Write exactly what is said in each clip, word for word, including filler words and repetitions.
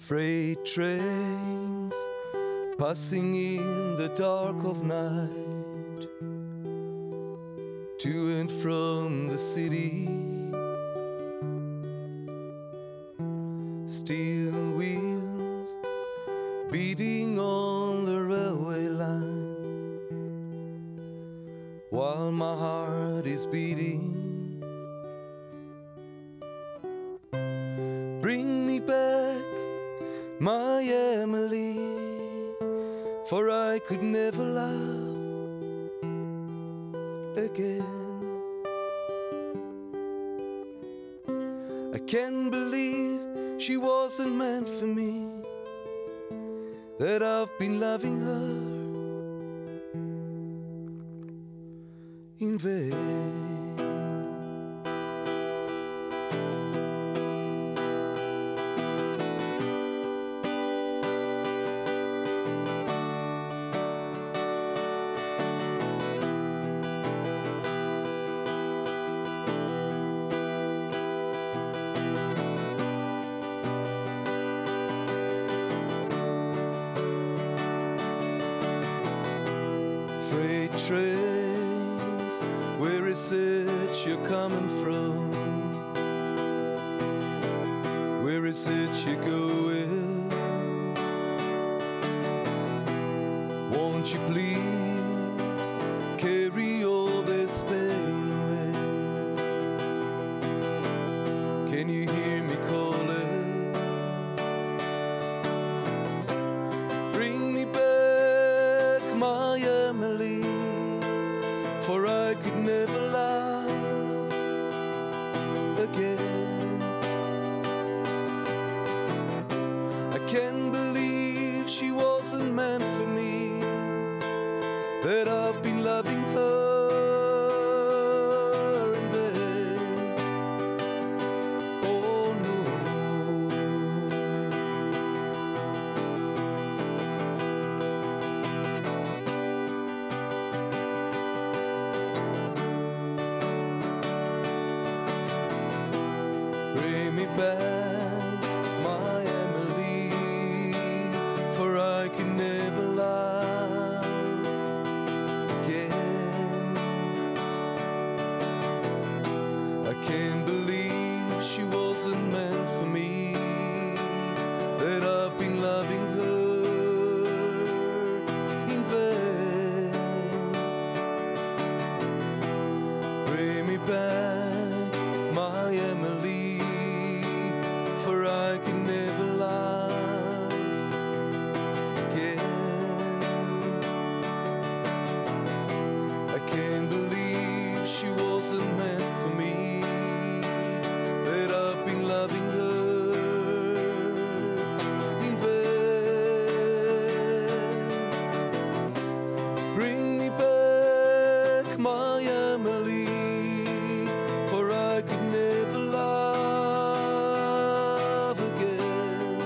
Freight trains passing in the dark of night, to and from the city. Steel wheels beating on the railway line, while my heart is beating. Bring me back my Emily, for I could never love again. I can't believe she wasn't meant for me, that I've been loving her in vain. Freight trains, where is it you're coming from? Where is it you're going? Won't you please carry all this pain away? Can you hear me calling? Bring me back my Emily, for I could never love again. I can't believe she wasn't meant for me, that I've been loving her in vain. Oh no. Bring me back my Emily, for I can never love again. I can't believe she wasn't meant for me, that I've been loving her in vain. Bring me back my Emily, for I can never love again. I can't believe she wasn't meant for me, that I've been loving her in vain. Bring me back my Emily, for I could never love again.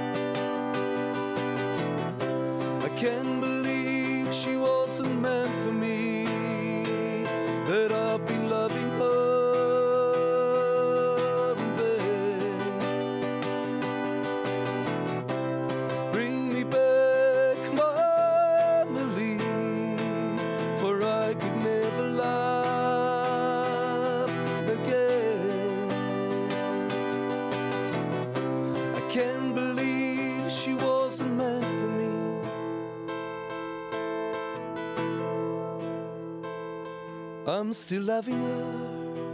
I can't believe she wasn't meant for me, that I've been loving her in vain. Bring me back my Emily, for I could never love again. I can't believe she wasn't meant for me. I'm still loving her